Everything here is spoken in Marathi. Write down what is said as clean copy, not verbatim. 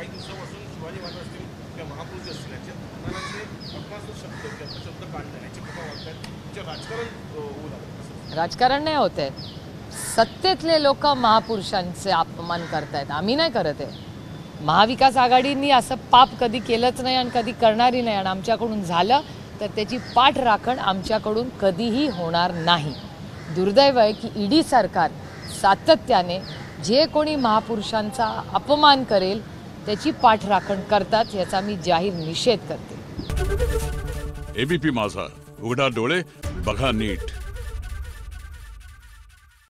काही दिवसापासून शिवाजी महाराज असतील किंवा महापुरुष असतील यांच्या मनाचे अपमानास्पद शब्द किंवा शब्द काढणं याची कृपा वाटतात जे राजकारण होऊ लागलं. राजकारण नाही होत आहे, सत्तेतले लोक महापुरुषांचे अपमान करतायत, आम्ही नाही करत आहे. महाविकास आघाडींनी असं पाप कधी केलंच नाही आणि कधी करणारही नाही, आणि आमच्याकडून झालं तर त्याची पाठराखण आमच्याकडून कधीही होणार नाही. दुर्दैव आहे की ईडी सरकार सातत्याने जे कोणी महापुरुषांचा अपमान करेल त्याची पाठराखण करतात, याचा मी जाहीर निषेध करते. एबीपी माझा, उघडा डोळे बघा नीट.